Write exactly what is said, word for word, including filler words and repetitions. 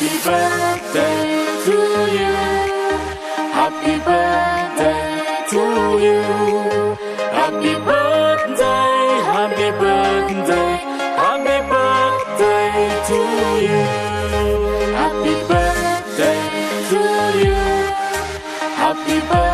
Happy birthday to you. Happy birthday to you. Happy birthday, happy birthday, happy birthday to you. Happy birthday to you. Happy birthday.